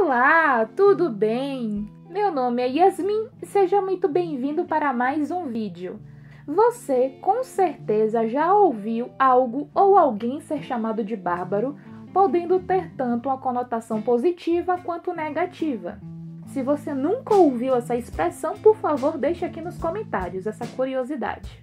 Olá, tudo bem? Meu nome é Yasmin e seja muito bem-vindo para mais um vídeo. Você com certeza já ouviu algo ou alguém ser chamado de bárbaro, podendo ter tanto uma conotação positiva quanto negativa. Se você nunca ouviu essa expressão, por favor, deixe aqui nos comentários essa curiosidade.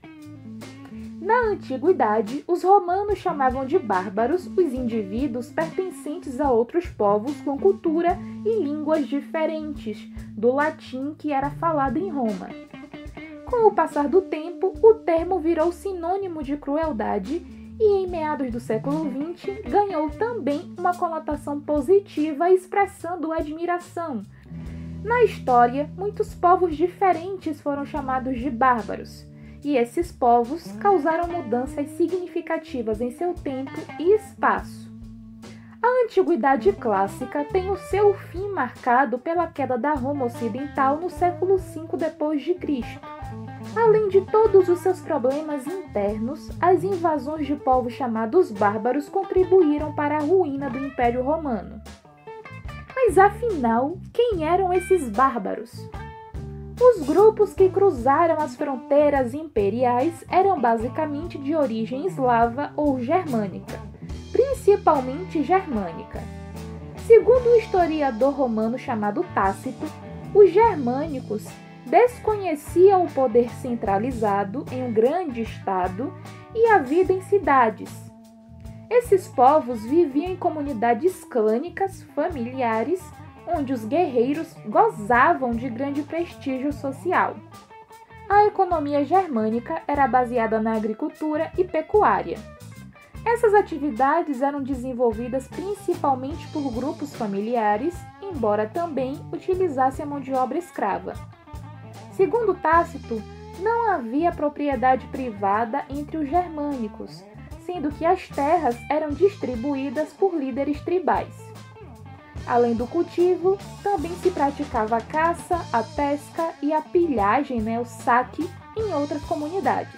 Na antiguidade, os romanos chamavam de bárbaros os indivíduos pertencentes a outros povos com cultura e línguas diferentes do latim que era falado em Roma. Com o passar do tempo, o termo virou sinônimo de crueldade e, em meados do século XX, ganhou também uma conotação positiva expressando admiração. Na história, muitos povos diferentes foram chamados de bárbaros. E esses povos causaram mudanças significativas em seu tempo e espaço. A Antiguidade Clássica tem o seu fim marcado pela queda da Roma Ocidental no século V d.C. Além de todos os seus problemas internos, as invasões de povos chamados bárbaros contribuíram para a ruína do Império Romano. Mas afinal, quem eram esses bárbaros? Os grupos que cruzaram as fronteiras imperiais eram basicamente de origem eslava ou germânica, principalmente germânica. Segundo um historiador romano chamado Tácito, os germânicos desconheciam o poder centralizado em um grande estado e a vida em cidades. Esses povos viviam em comunidades clânicas, familiares, onde os guerreiros gozavam de grande prestígio social. A economia germânica era baseada na agricultura e pecuária. Essas atividades eram desenvolvidas principalmente por grupos familiares, embora também utilizassem a mão de obra escrava. Segundo Tácito, não havia propriedade privada entre os germânicos, sendo que as terras eram distribuídas por líderes tribais. Além do cultivo, também se praticava a caça, a pesca e a pilhagem, o saque, em outras comunidades.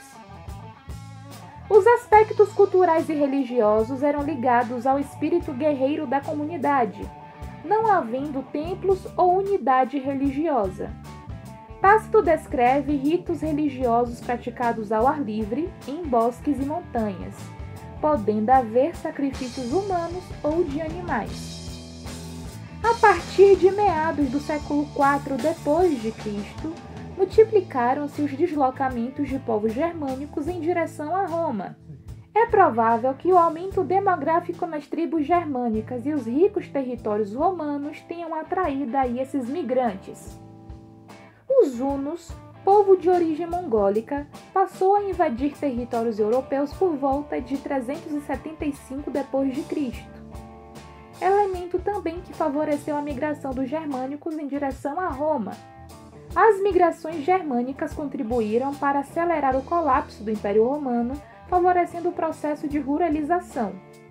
Os aspectos culturais e religiosos eram ligados ao espírito guerreiro da comunidade, não havendo templos ou unidade religiosa. Tácito descreve ritos religiosos praticados ao ar livre, em bosques e montanhas, podendo haver sacrifícios humanos ou de animais. A partir de meados do século IV d.C., multiplicaram-se os deslocamentos de povos germânicos em direção a Roma. É provável que o aumento demográfico nas tribos germânicas e os ricos territórios romanos tenham atraído aí esses migrantes. Os hunos, povo de origem mongólica, passou a invadir territórios europeus por volta de 375 d.C., elemento também que favoreceu a migração dos germânicos em direção a Roma. As migrações germânicas contribuíram para acelerar o colapso do Império Romano, favorecendo o processo de ruralização.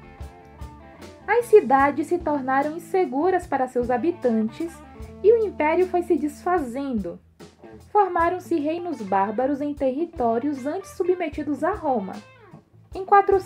As cidades se tornaram inseguras para seus habitantes e o Império foi se desfazendo. Formaram-se reinos bárbaros em territórios antes submetidos a Roma. Em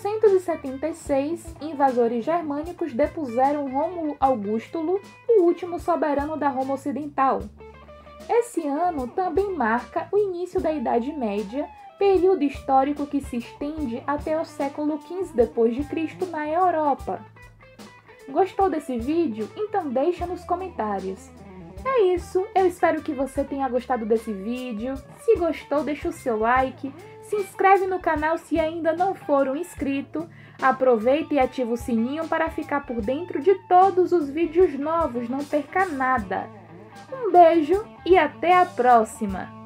476, invasores germânicos depuseram Rômulo Augustulo, o último soberano da Roma Ocidental. Esse ano também marca o início da Idade Média, período histórico que se estende até o século XV d.C. na Europa. Gostou desse vídeo? Então deixa nos comentários. É isso, eu espero que você tenha gostado desse vídeo. Se gostou, deixa o seu like. Se inscreve no canal se ainda não for um inscrito. Aproveita e ativa o sininho para ficar por dentro de todos os vídeos novos, não perca nada. Um beijo e até a próxima!